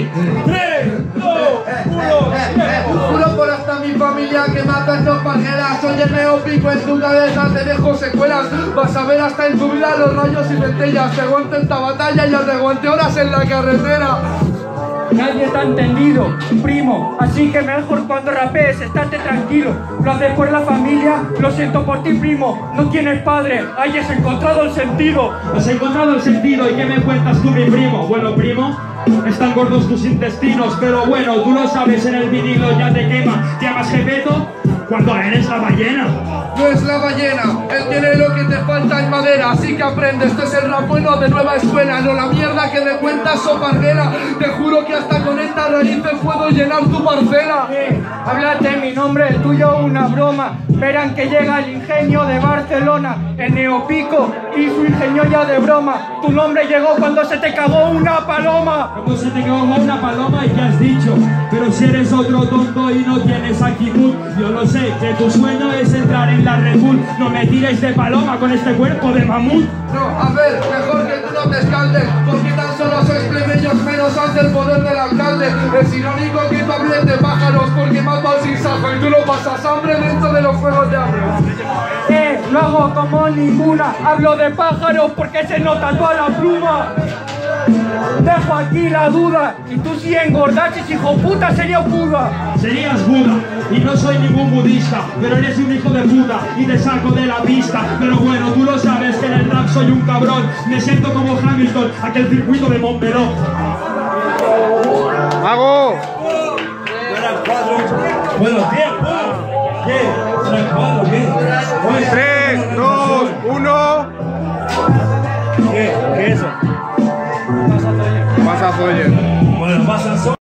así. 3, 2, 1, Juro por hasta mi familia que mata estos pargueras. Soy el neopico en tu cabeza, te dejo secuelas. Vas a ver hasta en tu vida los rayos y centellas. Te aguante esta batalla y os aguante horas en la carretera. Nadie te ha entendido, primo, así que mejor cuando rapees, estate tranquilo. Lo haces por la familia, lo siento por ti, primo. No tienes padre, hayas encontrado el sentido. Has encontrado el sentido, ¿y qué me cuentas tú, mi primo? Bueno, primo, están gordos tus intestinos, pero bueno, tú lo sabes, en el vinilo ya te quema. ¿Te llamas Gepeto? Cuando eres la ballena. No es la ballena, él tiene lo que te falta en madera. Así que aprende, este es el rap bueno de nueva escuela. No la mierda que me cuentas, soparguera. Te juro que hasta con estas raíces puedo llenar tu parcela. Háblate mi nombre, el tuyo una broma. Verán que llega el ingenio de Barcelona. El neopico y su ingenio ya de broma. Tu nombre llegó cuando se te cagó una paloma. Como se te cagó una paloma y qué has dicho. Pero si eres otro tonto y no tienes actitud, yo lo sé, que tu sueño es entrar en la Red Bull. No me tires de paloma con este cuerpo de mamut. No, a ver, mejor que tú no te escaldes, porque tan solo sois plebeyos menos ante el poder del alcalde. Es irónico que tú hables de pájaros, porque mato sin saco y tú no pasas hambre dentro de los juegos de hambre. No hago como ninguna, hablo de pájaros porque se nota toda la pluma. Dejo aquí la duda, y tú si engordases, hijo puta, serías Buda. Serías Buda, y no soy ningún budista, pero eres un hijo de puta y te saco de la pista. Pero bueno, tú lo sabes que en el rap soy un cabrón. Me siento como Hamilton, aquel circuito de Montmeló. ¡Mago! Bueno, tiempo. ¿Qué? ¿Cuándo? ¿Qué? 3, 2, 1. ¿Qué es eso? Pasazo, oye. Bueno, pasa